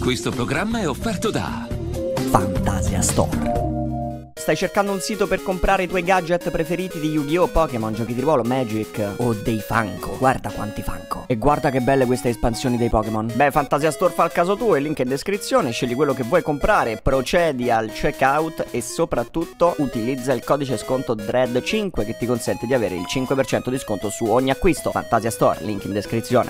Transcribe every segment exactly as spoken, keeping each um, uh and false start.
Questo programma è offerto da Fantasia Store. Stai cercando un sito per comprare i tuoi gadget preferiti di Yu-Gi-Oh!, Pokémon, giochi di ruolo, Magic o dei Funko? Guarda quanti Funko. E guarda che belle queste espansioni dei Pokémon. Beh, Fantasia Store fa il caso tuo, il link è in descrizione, scegli quello che vuoi comprare, procedi al checkout e soprattutto utilizza il codice sconto D R E D cinque che ti consente di avere il cinque per cento di sconto su ogni acquisto. Fantasia Store, link in descrizione.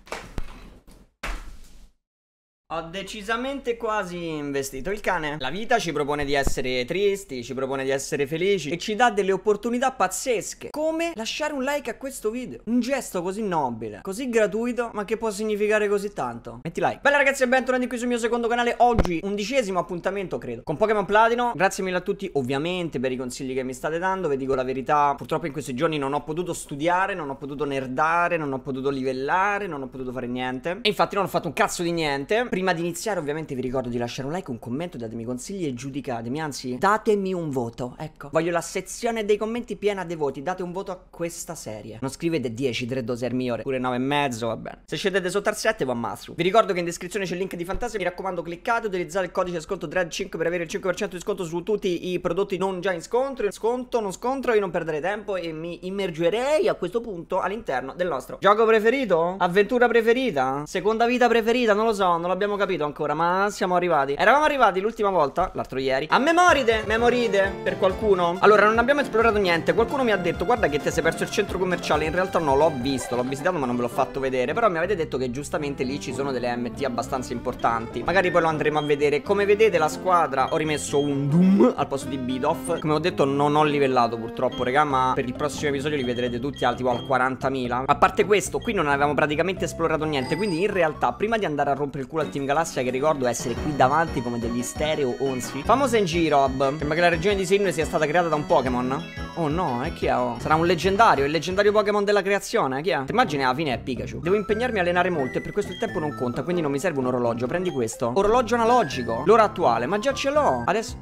Ho decisamente quasi investito il cane. La vita ci propone di essere tristi, ci propone di essere felici e ci dà delle opportunità pazzesche, come lasciare un like a questo video. Un gesto così nobile, così gratuito, ma che può significare così tanto. Metti like. Bella ragazzi e bentornati qui sul mio secondo canale. Oggi undicesimo appuntamento, credo, con Pokémon Platino. Grazie mille a tutti ovviamente per i consigli che mi state dando. Vi dico la verità, purtroppo in questi giorni non ho potuto studiare, non ho potuto nerdare, non ho potuto livellare, non ho potuto fare niente. E infatti non ho fatto un cazzo di niente. Prima di iniziare ovviamente vi ricordo di lasciare un like, un commento, datemi consigli e giudicatemi, anzi datemi un voto, ecco. Voglio la sezione dei commenti piena dei voti, date un voto a questa serie. Non scrivete dieci, tre doser migliore, pure nove e mezzo, va bene. Se scendete sotto al sette vi ammazzo. Vi ricordo che in descrizione c'è il link di Fantasia, mi raccomando cliccate, utilizzate il codice sconto D R E D cinque per avere il cinque per cento di sconto su tutti i prodotti non già in scontro. Sconto, non scontro, io non perderei tempo e mi immergerei a questo punto all'interno del nostro gioco preferito? Avventura preferita? Seconda vita preferita? Non lo so, non l'abbiamo capito ancora, ma siamo arrivati. Eravamo arrivati l'ultima volta, l'altro ieri, a Memoride, Memoride, per qualcuno. Allora, non abbiamo esplorato niente. Qualcuno mi ha detto, guarda che te sei perso il centro commerciale. In realtà no, l'ho visto, l'ho visitato ma non ve l'ho fatto vedere. Però mi avete detto che giustamente lì ci sono delle M T abbastanza importanti. Magari poi lo andremo a vedere. Come vedete la squadra, ho rimesso un Doom al posto di Bidoof. Come ho detto non ho livellato purtroppo, raga, ma per il prossimo episodio li vedrete tutti al tipo al quarantamila. A parte questo, qui non avevamo praticamente esplorato niente. Quindi in realtà prima di andare a rompere il culo al Team Galassia, che ricordo essere qui davanti come degli stereo onzi, famosa in Girob. Sembra che la regione di Sinnoh sia stata creata da un Pokémon. Oh no, e chi è? Oh, sarà un leggendario, il leggendario Pokémon della creazione. Chi è? Ti immagini alla fine è Pikachu. Devo impegnarmi a allenare molto e per questo il tempo non conta, quindi non mi serve un orologio. Prendi questo. Orologio analogico. L'ora attuale, ma già ce l'ho. Adesso...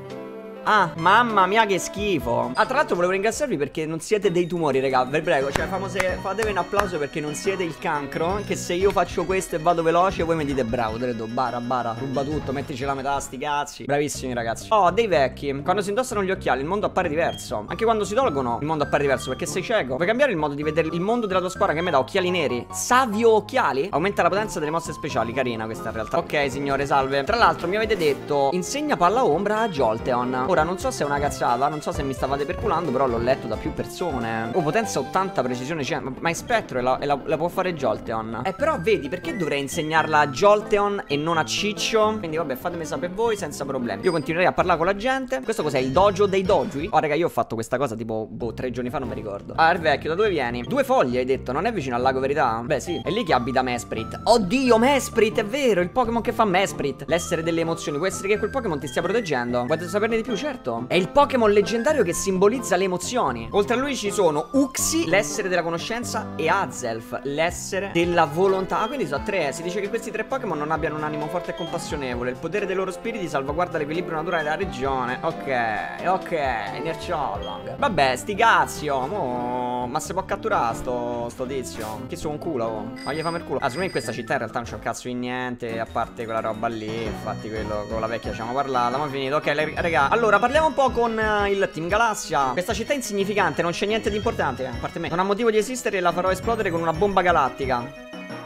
Ah, mamma mia che schifo. Ah, tra l'altro volevo ringraziarvi perché non siete dei tumori, raga, vi prego. Cioè, famose, fatevi un applauso perché non siete il cancro. Che se io faccio questo e vado veloce, voi mi dite bravo, te le do, bara, bara, ruba tutto, mettici la metà, sti cazzi. Bravissimi ragazzi. Oh, dei vecchi. Quando si indossano gli occhiali il mondo appare diverso. Anche quando si tolgono il mondo appare diverso perché sei cieco. Vuoi cambiare il modo di vedere il mondo della tua squadra che mi dà occhiali neri? Savio occhiali? Aumenta la potenza delle mosse speciali. Carina questa in realtà. Ok signore, salve. Tra l'altro mi avete detto insegna palla ombra a Jolteon. Ora non so se è una cazzata, non so se mi stavate perculando, però l'ho letto da più persone. Oh, potenza ottanta, precisione cento. Ma, ma è spettro e, la, e la, la può fare Jolteon. Eh però vedi, perché dovrei insegnarla a Jolteon e non a Ciccio? Quindi vabbè, fatemi sapere voi senza problemi. Io continuerei a parlare con la gente. Questo cos'è? Il dojo dei doji? Oh raga, io ho fatto questa cosa tipo, boh, tre giorni fa, non mi ricordo. Ah, il vecchio, da dove vieni? Due foglie hai detto, non è vicino al lago Verità? Beh sì, è lì che abita Mesprit. Oddio, Mesprit, è vero, il Pokémon che fa Mesprit. L'essere delle emozioni, può essere che quel Pokémon ti stia proteggendo. Volete saperne di più? Certo. È il Pokémon leggendario che simbolizza le emozioni. Oltre a lui ci sono Uxie, l'essere della conoscenza, e Azelf, l'essere della volontà. Ah, quindi sono tre. Si dice che questi tre Pokémon non abbiano un animo forte e compassionevole. Il potere dei loro spiriti salvaguarda l'equilibrio naturale della regione. Ok, ok, Nerciolong. Vabbè, sti cazzi, oh, mo... ma se può catturare sto, sto tizio? Chi sono un culo, oh. Ma gli fame il culo. Ah, secondo me in questa città in realtà non c'è un cazzo di niente, a parte quella roba lì. Infatti quello con la vecchia ci abbiamo parlato. Ma finito. Ok, raga, allora parliamo un po' con uh, il Team Galassia. Questa città è insignificante, non c'è niente di importante, a parte me. Non ha motivo di esistere e la farò esplodere con una bomba galattica.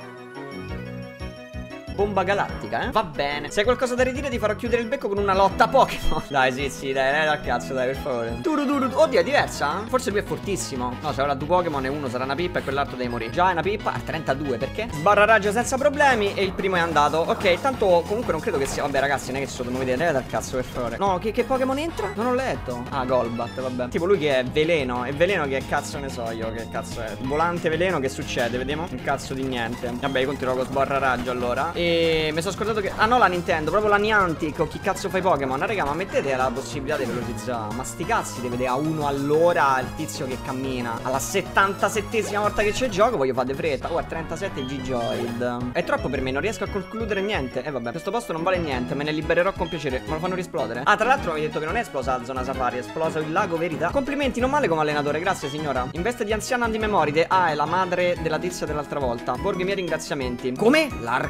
Bomba galattica, eh? Va bene. Se hai qualcosa da ridire ti farò chiudere il becco con una lotta Pokémon. Dai, sì, sì, dai, dai, dal cazzo, dai, per favore. Turu, turu, oddio, è diversa? Forse lui è fortissimo. No, se avrà due Pokémon e uno sarà una pippa e quell'altro deve morire. Già è una pippa, a trentadue, perché? Sbarra raggio senza problemi e il primo è andato. Ok, tanto comunque non credo che sia... Vabbè, ragazzi, non è che sto dobbiamo vedere. Dai, dal cazzo, per favore. No, che, che Pokémon entra? Non ho letto. Ah, Golbat, vabbè. Tipo lui che è veleno. È veleno che cazzo ne so io, che cazzo è. Volante veleno, che succede? Vediamo. Un cazzo di niente. Vabbè, io continuo con sbarra raggio allora. E mi sono scordato che... Ah no, la Nintendo, proprio la Niantic. O chi cazzo fa i Pokémon? Raga, ma mettete la possibilità di velocizzare. Ma sti cazzi, di vedere a uno all'ora il tizio che cammina. Alla settantasettesima volta che c'è gioco voglio fare fretta. Oh, a trentasette Gigoid. È troppo per me, non riesco a concludere niente. E eh, vabbè, questo posto non vale niente, me ne libererò con piacere. Me lo fanno risplodere. Ah, tra l'altro mi hai detto che non è esplosa la zona safari, è esploso il lago Verità. Complimenti, non male come allenatore, grazie signora. In veste di anziana di Memoride. Ah, è la madre della tizia dell'altra volta. Borghi i miei ringraziamenti. Come? L'Arcamulino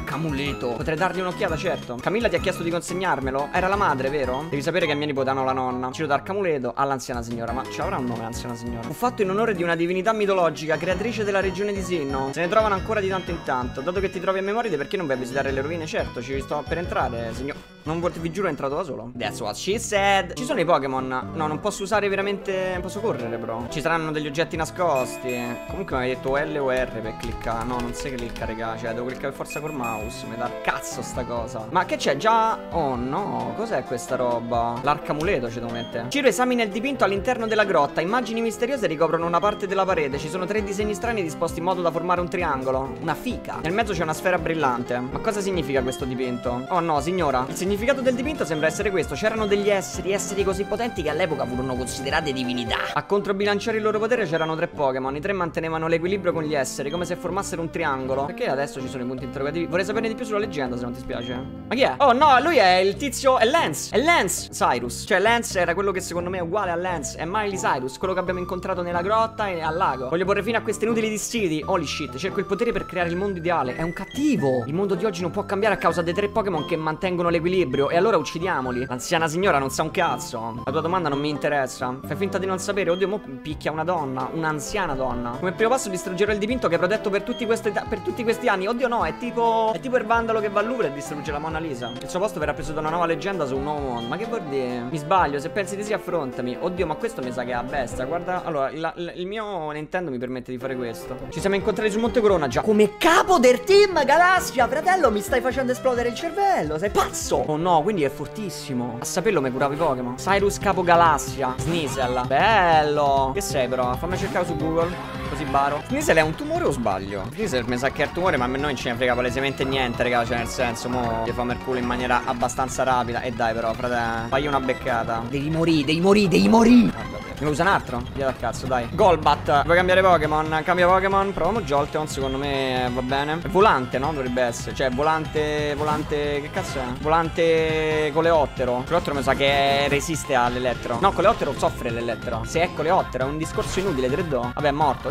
amuleto. Potrei dargli un'occhiata, certo. Camilla ti ha chiesto di consegnarmelo? Era la madre, vero? Devi sapere che a mia nipote hanno la nonna. Ciro d'Arcamuleto all'anziana signora. Ma ce l'avrà un nome l'anziana signora? Fu fatto in onore di una divinità mitologica, creatrice della regione di Sinnoh. Se ne trovano ancora di tanto in tanto. Dato che ti trovi a Memoride, perché non vai a visitare le rovine? Certo, ci sto per entrare, signor. Non vuol, vi giuro, è entrato da solo. That's what she said. Ci sono i Pokémon. No, non posso usare veramente. Non posso correre, però. Ci saranno degli oggetti nascosti. Comunque mi hai detto L o R per cliccare. No, non si clicca, raga. Cioè, devo cliccare per forza col mouse. Mi dà cazzo sta cosa. Ma che c'è già? Oh no, cos'è questa roba? L'arcamuleto ci devo mettere. Ciro esamina il dipinto all'interno della grotta. Immagini misteriose ricoprono una parte della parete. Ci sono tre disegni strani disposti in modo da formare un triangolo. Una fica. Nel mezzo c'è una sfera brillante. Ma cosa significa questo dipinto? Oh no, signora. Il significato del dipinto sembra essere questo. C'erano degli esseri, esseri così potenti che all'epoca furono considerate divinità. A controbilanciare il loro potere c'erano tre Pokémon. I tre mantenevano l'equilibrio con gli esseri, come se formassero un triangolo. Perché adesso ci sono i punti interrogativi? Vorrei saperne di più sulla leggenda, se non ti spiace. Ma chi è? Oh no, lui è il tizio. È Lance. È Lance Cyrus. Cioè Lance era quello che secondo me è uguale a Lance. È Miley Cyrus, quello che abbiamo incontrato nella grotta e al lago. Voglio porre fine a questi inutili dissidi. Holy shit, cerco il potere per creare il mondo ideale. È un cattivo. Il mondo di oggi non può cambiare a causa dei tre Pokémon che mantengono l'equilibrio. E allora uccidiamoli. L'anziana signora non sa un cazzo. La tua domanda non mi interessa. Fai finta di non sapere. Oddio, mo picchia una donna. Un'anziana donna. Come primo passo distruggerò il dipinto che è protetto per tutti, questi, per tutti questi anni. Oddio no, è tipo. È tipo il vandalo che va al Louvre e distrugge la Mona Lisa. Il suo posto verrà preso da una nuova leggenda su un nuovo mondo. Ma che vuol dire? Mi sbaglio, se pensi di sì affrontami. Oddio, ma questo mi sa che è a bestia. Guarda, allora, la, la, il mio Nintendo mi permette di fare questo. Ci siamo incontrati su Monte Corona già. Come capo del team Galassia, fratello, mi stai facendo esplodere il cervello. Sei pazzo? Oh no, quindi è fortissimo. A saperlo mi curavo i Pokémon. Cyrus capo Galassia. Sneasel. Bello. Che sei però? Fammi cercare su Google. Così baro. Sneasel è un tumore o sbaglio? Sneasel mi sa che è il tumore, ma a me non ce ne frega palesemente niente, raga. Cioè nel senso, mo ti fa il culo in maniera abbastanza rapida. E dai però, fratello, fagli una beccata. Devi morire, devi morire, devi morire. Guarda. Ne usa un altro? Via dal cazzo, dai. Golbat. Vuoi cambiare Pokémon? Cambia Pokémon. Proviamo Jolteon, secondo me va bene. È volante, no? Dovrebbe essere. Cioè, volante. Volante. Che cazzo è? Volante coleottero. Coleottero mi sa che resiste all'elettro. No, coleottero soffre l'elettro. Se è coleottero, è un discorso inutile, te do. Vabbè, è morto.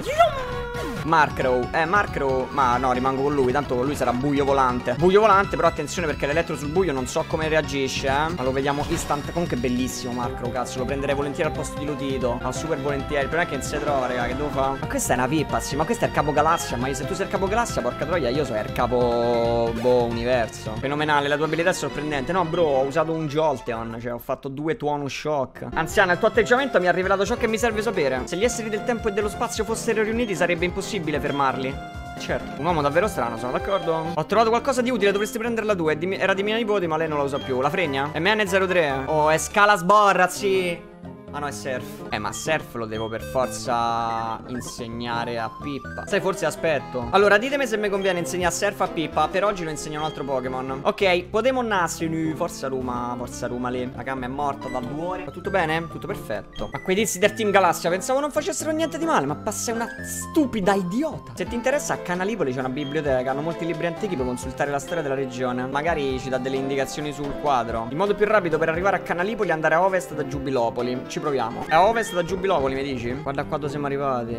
Markrow. Eh, Markrow. Ma no, rimango con lui. Tanto con lui sarà buio volante. Buio volante, però attenzione perché l'elettro sul buio non so come reagisce, eh. Ma lo vediamo instant. Comunque è bellissimo Markrow, cazzo. Lo prenderei volentieri al posto di Lutito. Ma super volentieri. Il problema è che non si trova, raga. Che devo fare? Ma questa è una pippa, sì. Ma questo è il capo galassia. Ma se tu sei il capo galassia, porca troia, io sono il capo. Boh, universo. Fenomenale. La tua abilità è sorprendente. No, bro, ho usato un Jolteon. Cioè, ho fatto due Tuonu Shock. Anziana, il tuo atteggiamento mi ha rivelato ciò che mi serve sapere. Se gli esseri del tempo e dello spazio fossero riuniti, sarebbe impossibile fermarli. Certo, un uomo davvero strano, sono d'accordo. Ho trovato qualcosa di utile, dovresti prenderla tu. Di era di mia nipote, ma lei non la usa più. La fregna? M N zero tre. Oh, è scala sborra, sì. Ah no, è surf. Eh, ma surf lo devo per forza insegnare a Pippa. Sai, forse aspetto. Allora, ditemi se mi conviene insegnare surf a Pippa. Per oggi lo insegno un altro Pokémon. Ok, Podemon Nassinu. Forza Ruma, forza Ruma lì. La camma è morta da due ore. Va tutto bene? Tutto perfetto. Ma quei tizi del Team Galassia pensavo non facessero niente di male. Ma passa una stupida idiota. Se ti interessa, a Canalipoli c'è una biblioteca. Hanno molti libri antichi per consultare la storia della regione. Magari ci dà delle indicazioni sul quadro. Il modo più rapido per arrivare a Canalipoli è andare a ovest da Giubilopoli. Ci proviamo. È a ovest da Giubilopoli, mi dici? Guarda qua dove siamo arrivati.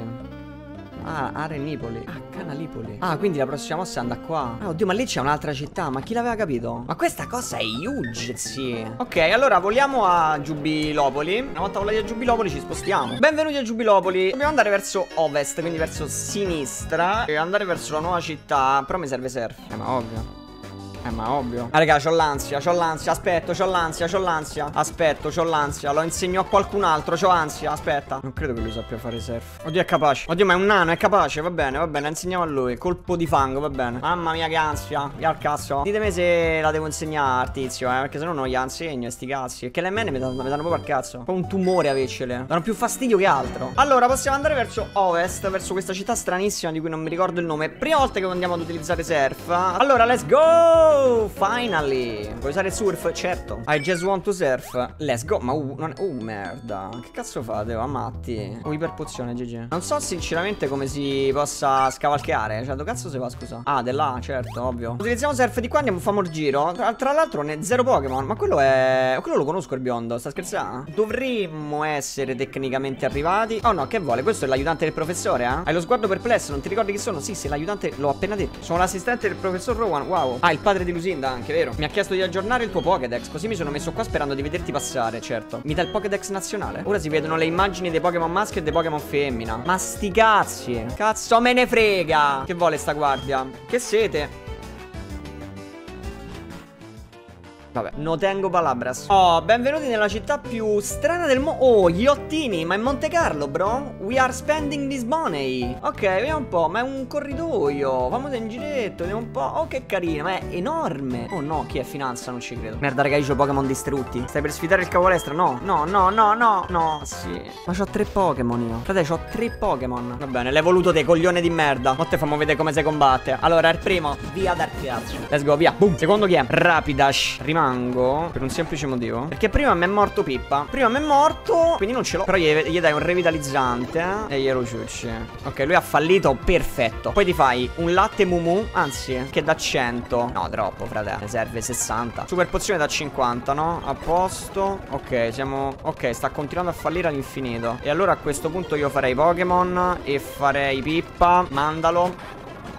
Ah, Arenipoli. Ah, Canalipoli. Ah, quindi la prossima mossa è andare qua. Ah, oddio, ma lì c'è un'altra città. Ma chi l'aveva capito? Ma questa cosa è huge, sì. Ok, allora voliamo a Giubilopoli. Una volta volati a Giubilopoli ci spostiamo. Benvenuti a Giubilopoli. Dobbiamo andare verso ovest, quindi verso sinistra. E andare verso la nuova città. Però mi serve surf. Eh, ma ovvio. Eh, ma ovvio. Ah, raga, c'ho l'ansia, c'ho l'ansia. Aspetto, c'ho l'ansia, c'ho l'ansia. Aspetto, c'ho l'ansia. Lo insegno a qualcun altro, c'ho ansia. Aspetta. Non credo che lui sappia fare surf. Oddio, è capace. Oddio, ma è un nano, è capace. Va bene, va bene, la insegniamo a lui. Colpo di fango, va bene. Mamma mia, che ansia. Via al cazzo. Ditemi se la devo insegnare, tizio, eh. Perché se no non gliela insegno, sti cazzi. Perché le mene mi danno, mi danno proprio al cazzo. Poi un tumore avercele. Danno più fastidio che altro. Allora, possiamo andare verso ovest, verso questa città stranissima di cui non mi ricordo il nome. Prima volta che andiamo ad utilizzare surf. Allora, let's go. Finally. Vuoi usare surf? Certo. I just want to surf. Let's go. Ma uh, non è... Uh, merda. Che cazzo fate? Oh, ammatti. Oh, iperpozione, G G. Non so sinceramente come si possa scavalcare. Cioè, dove cazzo si va, scusa? Ah, di là, certo, ovvio. Utilizziamo surf di qua, andiamo a fare un giro. Tra, tra l'altro, ne zero Pokémon. Ma quello è... Quello lo conosco, il biondo. Sta scherzando? Dovremmo essere tecnicamente arrivati. Oh no, che vuole? Questo è l'aiutante del professore, eh? Hai lo sguardo perplesso, non ti ricordi chi sono? Sì, sì, l'aiutante l'ho appena detto. Sono l'assistente del professor Rowan. Wow. Ah, il padre di Lusinda anche, vero? Mi ha chiesto di aggiornare il tuo Pokédex, così mi sono messo qua sperando di vederti passare, certo. Mi dà il Pokédex nazionale? Ora si vedono le immagini dei Pokémon maschio e dei Pokémon femmina. Ma sti cazzi. Cazzo me ne frega. Che vuole sta guardia? Che sete? Vabbè, no tengo palabras. Oh, benvenuti nella città più strana del mondo. Oh, gli ottini, ma è Monte Carlo, bro. We are spending this money. Ok, vediamo un po', ma è un corridoio. Vamo in giretto, vediamo un po'. Oh, che carino, ma è enorme. Oh no, chi è finanza? Non ci credo. Merda, raga, io c'ho Pokémon distrutti. Stai per sfidare il cavolestra? No, no, no, no, no, no, sì. Ma c'ho tre Pokémon io. Frate, c'ho tre Pokémon. Va bene, l'hai voluto te, coglione di merda. Mo te fammo vedere come si combatte. Allora, il primo, via dal cazzo. Let's go, via. Boom. Secondo chi è? Rapidash. Rimane per un semplice motivo, perché prima mi è morto Pippa. Prima mi è morto, quindi non ce l'ho. Però gli, gli dai un revitalizzante eh, e glielo ciucci. Ok, lui ha fallito, perfetto. Poi ti fai un latte mumu, anzi, che da cento. No, troppo, frate, ne serve sessanta. Super pozione da cinquanta, no? A posto. Ok, siamo... Ok, sta continuando a fallire all'infinito. E allora a questo punto io farei Pokémon e farei Pippa. Mandalo.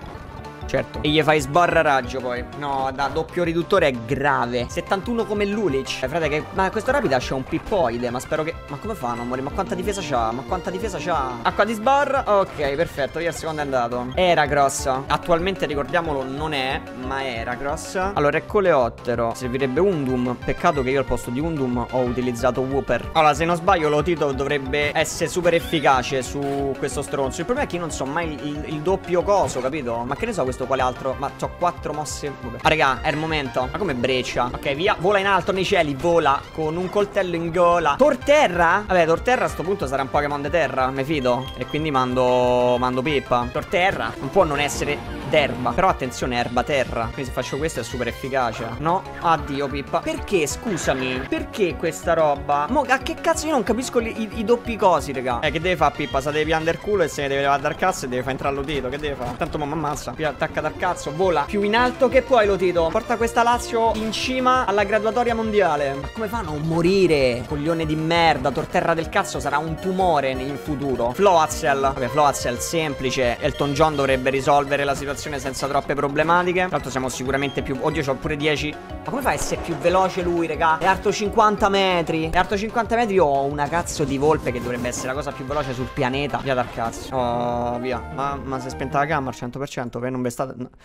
Certo. E gli fai sbarra raggio poi. No, da doppio riduttore è grave. settantuno come Lulic. Eh, frate, che... Ma questo Rapidash è un pippoide. Ma spero che... Ma come fa a non morire? Ma quanta difesa c'ha? Ma quanta difesa c'ha? Acqua di sbarra. Ok, perfetto. Via, il secondo è andato. Heracross. Attualmente, ricordiamolo, non è, ma è Heracross. Allora, è Coleottero. Servirebbe Undum. Peccato che io al posto di Undum ho utilizzato Wooper. Allora, se non sbaglio, Lotito dovrebbe essere super efficace su questo stronzo. Il problema è che io non so mai il, il, il doppio coso, capito? Ma che ne so questo quale altro? Ma c'ho quattro mosse. Vabbè. Ah, raga, è il momento. Ma come breccia? Ok, via. Vola in alto nei cieli. Vola con un coltello in gola. Torterra? Vabbè, Torterra a sto punto sarà un Pokémon di terra. Mi fido. E quindi mando Mando Pippa. Torterra non può non essere d'erba. Però attenzione, erba terra. Quindi se faccio questo è super efficace. No? Addio Pippa. Perché, scusami? Perché questa roba? Mo, a che cazzo io non capisco i, i, i doppi cosi, raga. Eh, che deve fare Pippa? Se deve piantare il culo e se ne deve levare dal cazzo e deve fare entrare Lotito. Che deve fare? Tanto mo mi ammazza. Attacca dal cazzo. Vola più in alto che puoi, Lotito. Porta questa Lazio in cima alla graduatoria mondiale. Ma come fa a non morire? Coglione di merda. Torterra del cazzo sarà un tumore in futuro. Floatzel. Vabbè, Floatzel semplice. Elton John dovrebbe risolvere la situazione senza troppe problematiche. Tra l'altro siamo sicuramente più... Oddio, c'ho pure dieci. Ma come fa a essere più veloce lui, raga? È alto cinquanta metri. È alto cinquanta metri. Io ho una cazzo di volpe che dovrebbe essere la cosa più veloce sul pianeta. Via dal cazzo. Oh, via. Ma, ma si è spenta la gamma al cento per cento. Per non vi state... No.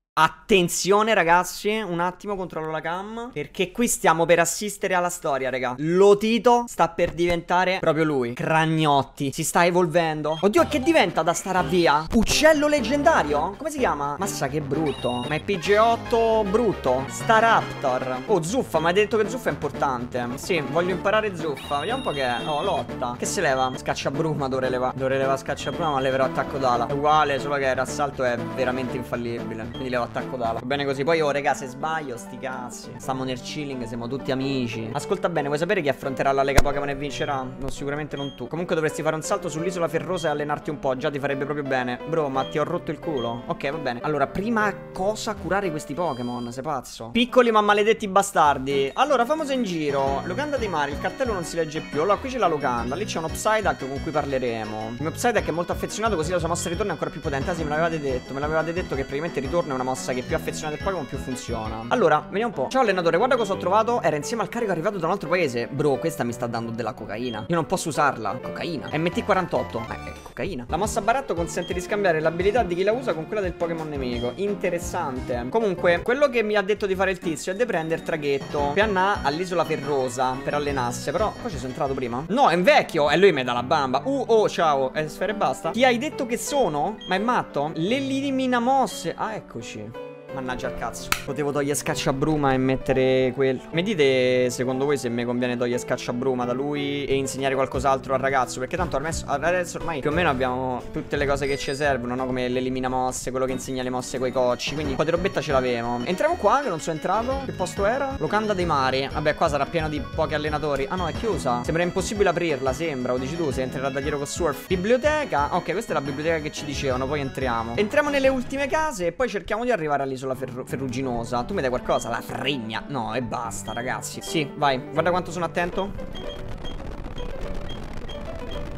Attenzione ragazzi, un attimo, controllo la cam, perché qui stiamo per assistere alla storia, raga. Lotito sta per diventare proprio lui. Cragnotti, si sta evolvendo. Oddio, che diventa da stare a via? Uccello leggendario? Come si chiama? Massa, che brutto. Ma è P G otto brutto. Staraptor. Oh, Zuffa, ma hai detto che Zuffa è importante. Sì, voglio imparare Zuffa. Vediamo un po' che è. Oh, lotta. Che se leva? Scacciabruma dovrei levare. Dovrei levare scacciabruma, ma leverò attacco d'ala. È uguale, solo che l'assalto è veramente infallibile. Quindi levo attacco d'ala. Va bene così. Poi oh raga, se sbaglio sti cazzi. Stiamo nel chilling, siamo tutti amici. Ascolta bene, vuoi sapere chi affronterà la Lega Pokémon e vincerà? No, sicuramente non tu. Comunque dovresti fare un salto sull'isola ferrosa e allenarti un po'. Già ti farebbe proprio bene. Bro, ma ti ho rotto il culo. Ok, va bene. Allora, prima cosa, curare questi Pokémon. Sei pazzo? Piccoli ma maledetti bastardi. Allora, famoso in giro. Locanda dei mari. Il cartello non si legge più. Allora, qui c'è la locanda. Lì c'è un Psyduck con cui parleremo. Il mio Psyduck è molto affezionato, così la sua mossa ritorno è ancora più potente. Ah sì, me l'avevate detto. Me l'avevate detto che praticamente ritorno è una mossa che più affezionata al Pokémon più funziona. Allora, vediamo un po'. Ciao allenatore, guarda cosa ho trovato. Era insieme al carico arrivato da un altro paese. Bro, questa mi sta dando della cocaina. Io non posso usarla. Cocaina. M T quarantotto. Ma è cocaina. La mossa baratto consente di scambiare l'abilità di chi la usa con quella del Pokémon nemico. Interessante. Comunque, quello che mi ha detto di fare il tizio è di prendere il traghetto Pianà all'isola ferrosa per allenarsi. Però, poi ci sono entrato prima. No, è un vecchio. E lui mi dà la bamba. Uh, oh, ciao. E sfere e basta. Chi hai detto che sono? Ma è matto? L'elimina mosse. Ah, eccoci. Mannaggia al cazzo. Potevo togliere scacciabruma e mettere quello. Mi dite secondo voi se mi conviene togliere scacciabruma da lui e insegnare qualcos'altro al ragazzo? Perché tanto adesso ormai più o meno abbiamo tutte le cose che ci servono, no? Come l'elimina mosse, quello che insegna le mosse coi cocci. Quindi un po' di robetta ce l'avevo. Entriamo qua che non sono entrato. Che posto era? Locanda dei mari. Vabbè, qua sarà pieno di pochi allenatori. Ah no, è chiusa. Sembra impossibile aprirla, sembra. O dici tu, se entrerà da dietro con Surf. Biblioteca. Ok, questa è la biblioteca che ci dicevano. Poi entriamo. Entriamo nelle ultime case e poi cerchiamo di arrivare all'isola Ferru ferruginosa. Tu mi dai qualcosa? La fregna. No, e basta, ragazzi. Sì, vai. Guarda quanto sono attento.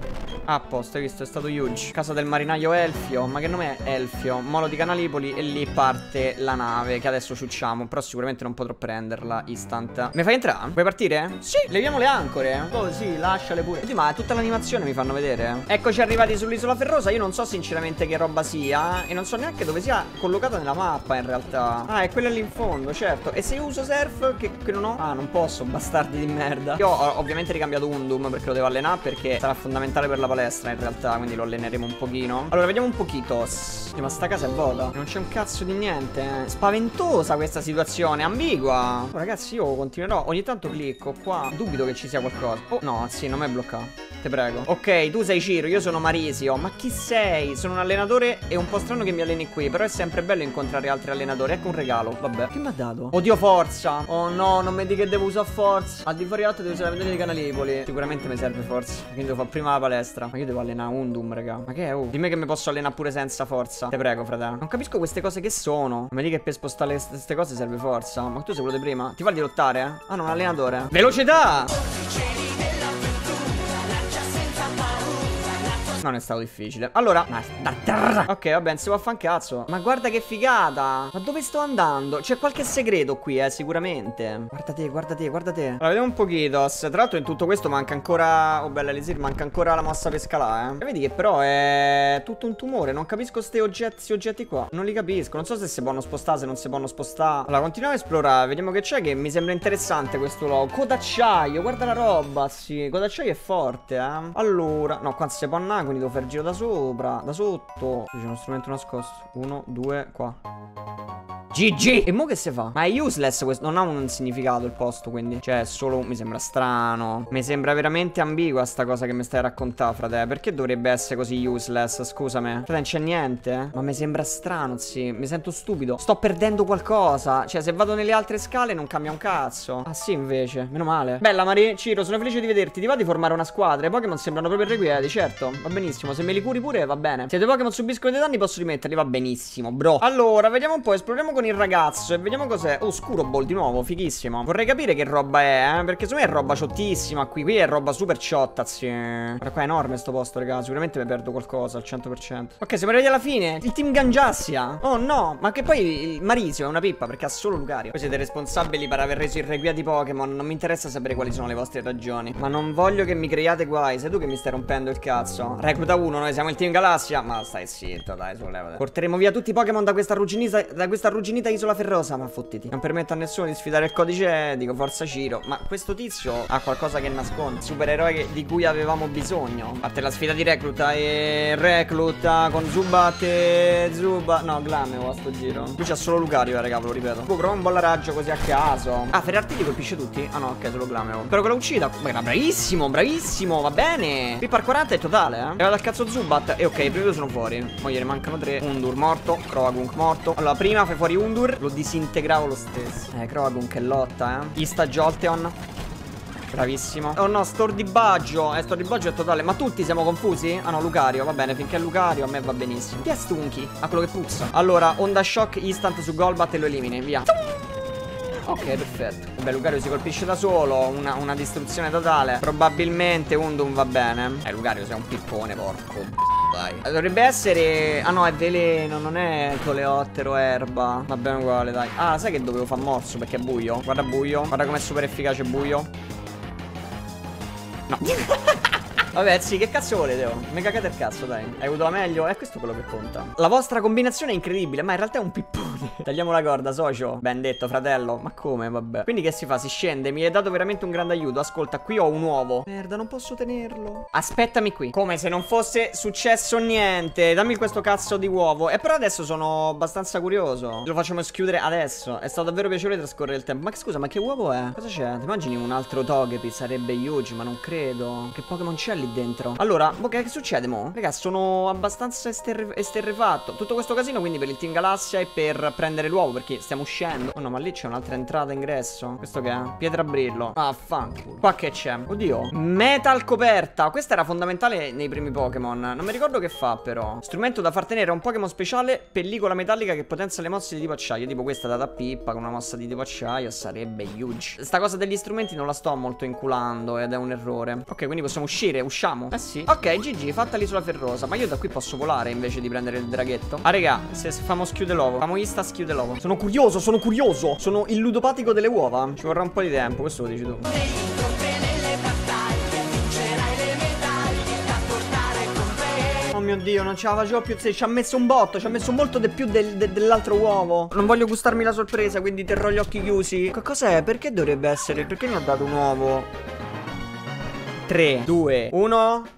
Ah, a posto, hai visto? È stato huge. Casa del marinaio Elfio. Ma che nome è Elfio? Molo di Canalipoli. E lì parte la nave che adesso ciucciamo. Però sicuramente non potrò prenderla instant. Mi fai entrare? Vuoi partire? Sì, leviamo le ancore. Oh sì, lasciale pure. Sì, ma tutta l'animazione mi fanno vedere. Eccoci arrivati sull'isola ferrosa. Io non so sinceramente che roba sia. E non so neanche dove sia collocata nella mappa in realtà. Ah, è quella lì in fondo, certo. E se io uso surf che, che non ho? Ah, non posso, bastardi di merda. Io ho ovviamente ricambiato Undum perché lo devo allenare, perché sarà fondamentale per la palestra in realtà, quindi lo alleneremo un pochino. Allora vediamo un pochino. Sì, ma sta casa è vuota, non c'è un cazzo di niente. Spaventosa questa situazione, ambigua. Oh, ragazzi, io continuerò. Ogni tanto clicco qua, dubito che ci sia qualcosa. Oh no, sì, non mi è bloccato. Te prego. Ok, tu sei Ciro, io sono Marisio. Ma chi sei? Sono un allenatore. È un po' strano che mi alleni qui, però è sempre bello incontrare altri allenatori. Ecco un regalo. Vabbè. Che mi ha dato? Oddio, forza. Oh no, non mi dica che devo usare forza. Al di fuori alto devo usare la vendita di Canalipoli. Sicuramente mi serve forza, quindi devo fare prima la palestra. Ma io devo allenare Undum, raga. Ma che è? Oh, dimmi che mi posso allenare pure senza forza. Te prego, fratello. Non capisco queste cose che sono. Non mi dica che per spostare queste cose serve forza. Ma tu sei quello di prima. Ti va di lottare? Eh? Ah no, un allenatore. Velocità! Non è stato difficile. Allora, ok, vabbè, non si può fare un cazzo. Ma guarda che figata. Ma dove sto andando? C'è qualche segreto qui, eh, sicuramente. Guarda te, guarda te, guarda te. Allora, vediamo un pochino. Tra l'altro in tutto questo manca ancora, oh bella Elisir, manca ancora la mossa per scalare, eh. Vedi che però è tutto un tumore. Non capisco questi oggetti, sti oggetti qua. Non li capisco. Non so se si possono spostare, se non si possono spostare. Allora, continuiamo a esplorare. Vediamo che c'è, che mi sembra interessante questo logo. Codacciaio, guarda la roba, sì. Codacciaio è forte, eh. Allora, no, qua si può andare, quindi devo fare il giro da sopra, da sotto. Qui c'è uno strumento nascosto. Uno, due, qua. G G. E mo che si fa? Ma è useless questo. Non ha un significato il posto, quindi. Cioè è solo. Mi sembra strano. Mi sembra veramente ambigua sta cosa che mi stai a raccontare, frate. Perché dovrebbe essere così useless? Scusami. Frate, non c'è niente? Ma mi sembra strano, sì. Mi sento stupido. Sto perdendo qualcosa. Cioè se vado nelle altre scale non cambia un cazzo. Ah sì, invece. Meno male. Bella Mari. Ciro, sono felice di vederti. Ti va di formare una squadra? I Pokémon sembrano proprio irrequieti, certo. Va benissimo. Se me li curi pure va bene. Se i tuoi Pokémon subiscono dei danni posso rimetterli. Va benissimo, bro. Allora, vediamo un po'. Esploriamo con il ragazzo e vediamo cos'è. Oh, Scuro Ball di nuovo, fighissimo. Vorrei capire che roba è, eh? Perché secondo me è roba ciottissima. Qui, qui è roba super ciotta, sì. Guarda qua è enorme sto posto, raga. Sicuramente mi perdo qualcosa al cento per cento. Ok, siamo arrivati alla fine. Il team Gangiassia. Oh no, ma che poi il Marisio è una pippa perché ha solo Lucario. Voi siete responsabili per aver reso irrequieti Pokémon. Non mi interessa sapere quali sono le vostre ragioni, ma non voglio che mi creiate guai. Sei tu che mi stai rompendo il cazzo. Recluta uno, noi siamo il team Galassia. Ma stai zitto, dai, sollevate. Porteremo via tutti i Pokémon da questa arrugginita, da questa arrugginita isola ferrosa. Ma fottiti. Non permetto a nessuno di sfidare il codice. Dico forza Ciro. Ma questo tizio ha qualcosa che nasconde. Supereroe di cui avevamo bisogno. A parte la sfida di Recluta e Recluta con Zubat e Zubat. No, Glameo a sto giro. Qui c'ha solo Lucario, raga, ve lo ripeto. Poi prova un bollaraggio così a caso. Ah, Ferarti li colpisce tutti? Ah no, ok, solo Glameo. Spero che lo uccida. Ma era bravissimo, bravissimo, va bene. Pippar quaranta è totale, eh. E vado al cazzo Zubat. E ok, i primi due sono fuori. Poi gliene mancano tre. Undur morto, Croagunk morto. Allora, prima fai fuori Undur. Lo disintegravo lo stesso. Eh, Croagunk che lotta, eh. Ista Jolteon. Bravissimo. Oh no, Store di Baggio. Eh, Store di Baggio è totale. Ma tutti siamo confusi? Ah no, Lucario. Va bene, finché è Lucario a me va benissimo. Chi è Stunky? Ah, quello che puzza. Allora, Onda Shock instant su Golbat e lo elimini. Via. Ok, perfetto. Vabbè, Lucario si colpisce da solo. Una, una distruzione totale. Probabilmente Undum va bene. Eh, Lucario sei un pippone, porco. Dai. Dovrebbe essere. Ah no, è veleno, non è coleottero, erba. Va bene uguale, dai. Ah, sai che dovevo far morso perché è buio. Guarda buio. Guarda com'è super efficace buio. No. Vabbè, sì, che cazzo volete? Oh? Mi cagate il cazzo, dai. Hai avuto la meglio? È questo quello che conta. La vostra combinazione è incredibile, ma in realtà è un pippone. Tagliamo la corda, socio. Ben detto, fratello. Ma come, vabbè. Quindi che si fa? Si scende. Mi hai dato veramente un grande aiuto. Ascolta, qui ho un uovo. Merda, non posso tenerlo. Aspettami qui. Come se non fosse successo niente. Dammi questo cazzo di uovo. E però adesso sono abbastanza curioso. Lo facciamo schiudere adesso. È stato davvero piacevole trascorrere il tempo. Ma scusa, ma che uovo è? Cosa c'è? Ti immagini un altro Togepi? Sarebbe huge, ma non credo. Che Pokémon c'è lì dentro? Allora, boh, che succede mo? Raga, sono abbastanza esterre esterrefatto. Tutto questo casino quindi per il Team Galassia e per prendere l'uovo perché stiamo uscendo. Oh no, ma lì c'è un'altra entrata ingresso. Questo che è? Pietra brillo. Ah, fanculo. Qua che c'è? Oddio. Metal coperta. Questa era fondamentale nei primi Pokémon. Non mi ricordo che fa però. Strumento da far tenere a un Pokémon speciale. Pellicola metallica che potenzia le mosse di tipo acciaio. Tipo questa data a Pippa con una mossa di tipo acciaio. Sarebbe huge. Sta cosa degli strumenti non la sto molto inculando ed è un errore. Ok, quindi possiamo uscire. Usciamo. Eh sì. Ok, G G, fatta l'isola ferrosa. Ma io da qui posso volare invece di prendere il draghetto. Ah, raga, se famo schiude l'ovo. Famo Istas chiude l'ovo. Sono curioso, sono curioso. Sono il ludopatico delle uova. Ci vorrà un po' di tempo, questo lo dici tu. Oh mio Dio, non ce la facevo più. Ci ha messo un botto, ci ha messo molto di più del, de, dell'altro uovo. Non voglio gustarmi la sorpresa, quindi terrò gli occhi chiusi. Che cos'è? Perché dovrebbe essere? Perché mi ha dato un uovo? tre, due, uno.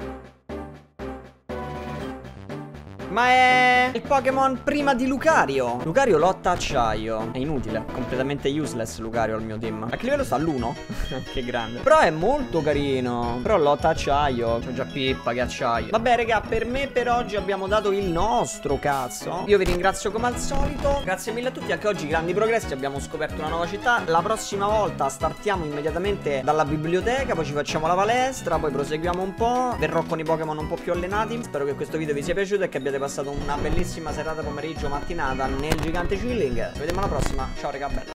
Ma è il Pokémon prima di Lucario. Lucario lotta acciaio. È inutile, completamente useless Lucario al mio team. A che livello sta? L'uno? Che grande. Però è molto carino. Però lotta acciaio. C'ho già Pippa che acciaio. Vabbè raga, per me per oggi abbiamo dato il nostro cazzo. Io vi ringrazio come al solito. Grazie mille a tutti, anche oggi grandi progressi. Abbiamo scoperto una nuova città. La prossima volta startiamo immediatamente dalla biblioteca. Poi ci facciamo la palestra. Poi proseguiamo un po'. Verrò con i Pokémon un po' più allenati. Spero che questo video vi sia piaciuto e che abbiate passato una bellissima serata, pomeriggio, mattinata nel gigante chilling. Ci vediamo alla prossima. Ciao raga, bella.